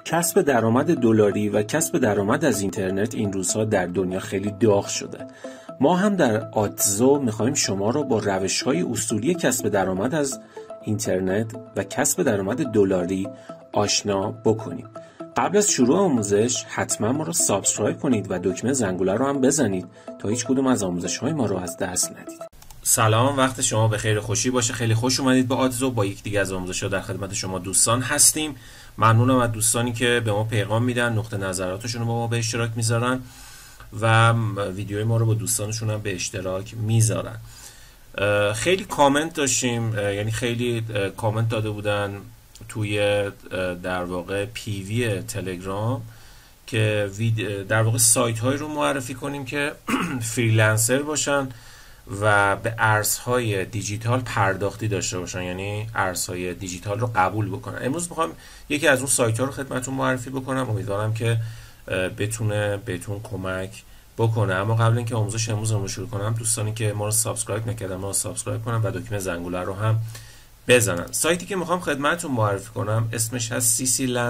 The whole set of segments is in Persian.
کسب درآمد دلاری و کسب درآمد از اینترنت این روزها در دنیا خیلی داغ شده. ما هم در آدزو میخوایم شما رو با روش‌های اصولی کسب درآمد از اینترنت و کسب درآمد دلاری آشنا بکنیم. قبل از شروع آموزش حتما ما رو سابسکرایب کنید و دکمه زنگوله رو هم بزنید تا هیچ کدوم از آموزش‌های ما رو از دست ندید. سلام، وقت شما به خیر خوشی باشه. خیلی خوش اومدید به آدزو. با یک دیگه از آموزش‌ها در خدمت شما دوستان هستیم. ممنونم از دوستانی که به ما پیغام میدن، نقطه نظراتشون رو با ما به اشتراک میذارن و ویدیوی ما رو با دوستانشون هم به اشتراک میذارن. خیلی کامنت داشتیم، یعنی خیلی کامنت داده بودن توی در واقع پیوی تلگرام که در واقع سایت های رو معرفی کنیم که فریلنسر باشن و به ارزهای دیجیتال پرداختی داشته باشن، یعنی ارزهای دیجیتال رو قبول بکنن. امروز میخوام یکی از اون سایت ها رو خدمتتون معرفی بکنم. امیدوارم که بتونه بهتون کمک بکنه. اما قبل اینکه آموزش امروز رو شروع کنم، دوستانی که ما رو سابسکرایب نکردن ما رو سابسکرایب کنن و دکمه زنگوله رو هم بزنن. سایتی که میخوام خدمتتون معرفی کنم اسمش هست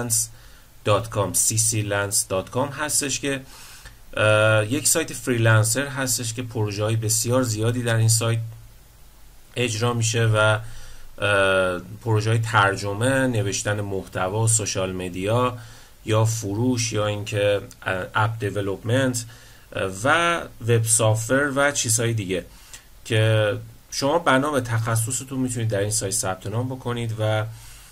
cclance.com هستش که یک سایت فریلنسر هستش که پروژه های بسیار زیادی در این سایت اجرا میشه و پروژه های ترجمه، نوشتن محتوا، سوشال مدیا یا فروش یا اینکه اپ دیولپمنت و وب سافتور و چیزهای دیگه که شما بنا به تخصصتون میتونید در این سایت ثبت نام بکنید و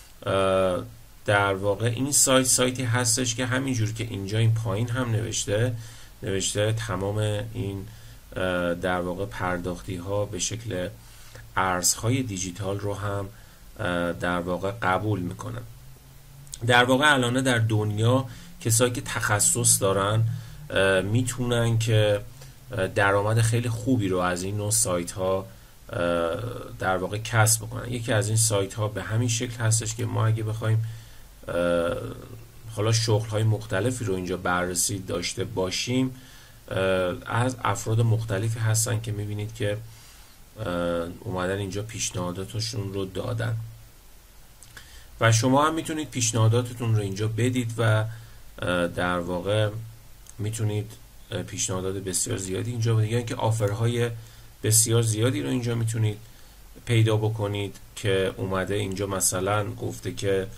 در واقع این سایتی هستش که همینجور که اینجا این پایین هم نوشته تمام این در واقع پرداختی ها به شکل ارزهای دیجیتال رو هم در واقع قبول میکنن. در واقع الان در دنیا کسایی که تخصص دارن میتونن که درآمد خیلی خوبی رو از این نوع سایت ها در واقع کسب بکنن. یکی از این سایت ها به همین شکل هستش که ما اگه بخوایم حالا شغل های مختلفی رو اینجا بررسی داشته باشیم، از افراد مختلفی هستن که میبینید که اومدن اینجا پیشنهاداتشون رو دادن و شما هم میتونید پیشنهاداتتون رو اینجا بدید و در واقع میتونید پیشنهادات بسیار زیادی اینجا بدید، یا اینکه آفرهای بسیار زیادی رو اینجا میتونید پیدا بکنید که اومده اینجا مثلا گفته که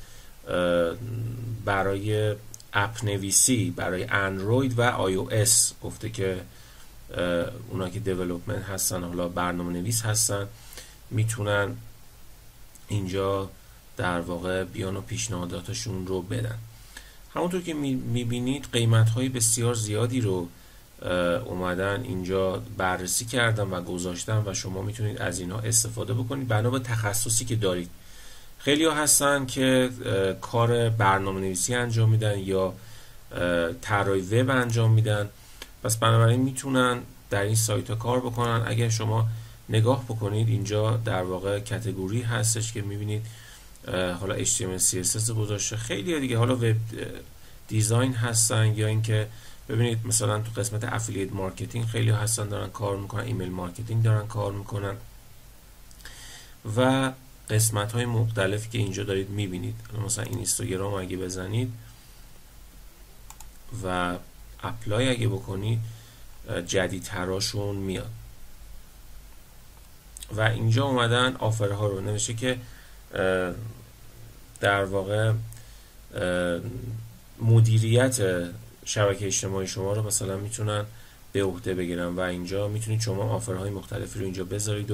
برای اپ نویسی برای اندروید و آی او اس، گفته که اونا که دیولپمنت هستن، حالا برنامه نویس هستن، میتونن اینجا در واقع بیان و پیشنهاداتشون رو بدن. همونطور که میبینید قیمت های بسیار زیادی رو اومدن اینجا بررسی کردن و گذاشتن و شما میتونید از اینا استفاده بکنید بنا به تخصصی که دارید. خیلی ها هستن که کار برنامه نویسی انجام میدن یا طراحی وب انجام میدن، پس بنابراین میتونن در این سایت ها کار بکنن. اگر شما نگاه بکنید اینجا در واقع کاتگوری هستش که میبینید حالا HTML CSS گذاشته، خیلی ها دیگه حالا وب دیزاین هستن، یا اینکه ببینید مثلا تو قسمت افیلیت مارکتینگ خیلی ها هستن دارن کار میکنن، ایمیل مارکتینگ دارن کار میکنن و قسمت های مختلفی که اینجا دارید میبینید. مثلا این اینستاگرام اگه بزنید و اپلای اگه بکنید جدیدتراشون میاد و اینجا اومدن آفرها رو نوشته که در واقع مدیریت شبکه اجتماعی شما رو مثلا میتونن به عهده بگیرن و اینجا میتونید شما آفرهای مختلفی رو اینجا بذارید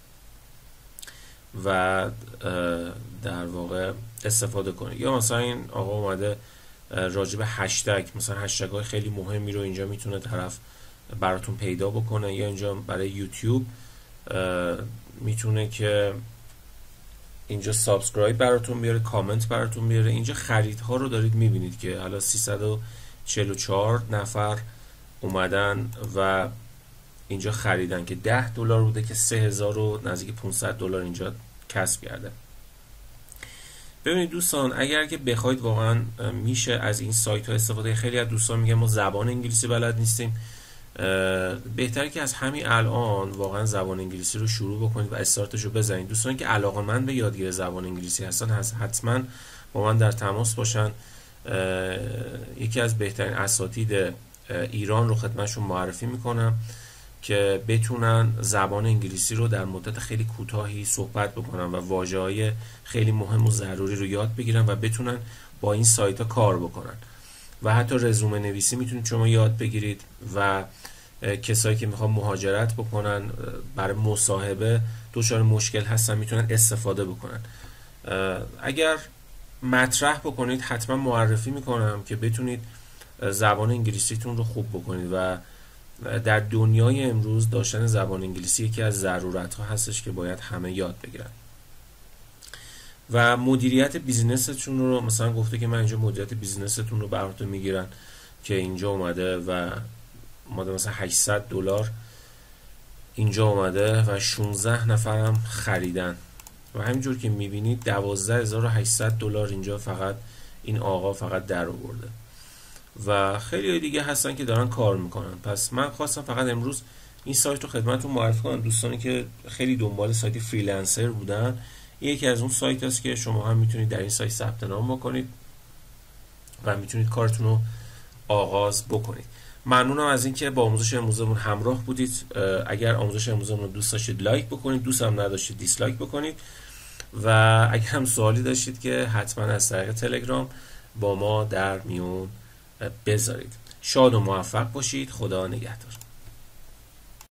و در واقع استفاده کنید. یا مثلا این آقا اومده راجع به هشتگ، مثلا هشتگ های خیلی مهمی رو اینجا میتونه طرف براتون پیدا بکنه، یا اینجا برای یوتیوب میتونه که اینجا سابسکرایب براتون بیاره، کامنت براتون بیاره. اینجا خریدها رو دارید میبینید که حالا 344 نفر اومدن و اینجا خریدن که $10 بوده که 3000 و نزدیک $500 اینجا کسب کرده. ببینید دوستان، اگر که بخواید واقعا میشه از این سایت ها استفاده. خیلی از دوستان میگن ما زبان انگلیسی بلد نیستیم. بهتره که از همین الان واقعا زبان انگلیسی رو شروع بکنید و استارتش رو بزنید. دوستانی که علاقه‌مند به یادگیری زبان انگلیسی هستن حتما با من در تماس باشن. یکی از بهترین اساتید ایران رو خدمتشون معرفی میکنم که بتونن زبان انگلیسی رو در مدت خیلی کوتاهی صحبت بکنن و واژه‌های خیلی مهم و ضروری رو یاد بگیرن و بتونن با این سایت ها کار بکنن. و حتی رزومه نویسی میتونید شما یاد بگیرید و کسایی که میخوان مهاجرت بکنن برای مصاحبه دچار مشکل هستن میتونن استفاده بکنن. اگر مطرح بکنید حتما معرفی میکنم که بتونید زبان انگلیسیتون رو خوب بکنید و در دنیای امروز داشتن زبان انگلیسی یکی از ضرورت ها هستش که باید همه یاد بگیرن. و مدیریت بیزینستون رو مثلا گفته که من اینجا مدیریت بیزینستون رو براتون میگیرن که اینجا اومده و مثلا $800 اینجا اومده و 16 نفرم خریدن و همینجور که میبینید $12,800 اینجا فقط این آقا فقط در آورده و خیلی دیگه هستن که دارن کار میکنن. پس من خواستم فقط امروز این سایت رو خدمتتون معرفی کنم. دوستانی که خیلی دنبال سایت فریلنسر بودن، یکی از اون سایت است که شما هم میتونید در این سایت ثبت نام بکنید و میتونید کارتون رو آغاز بکنید. ممنونم از اینکه با آموزش امروزمون همراه بودید. اگر آموزش امروزمون رو دوست داشتید لایک بکنید، دوست هم نداشتید دیسلایک بکنید و اگر هم سوالی داشتید که حتما از طریق تلگرام با ما در میون بذارید. شاد و موفق باشید. خدا نگهدار.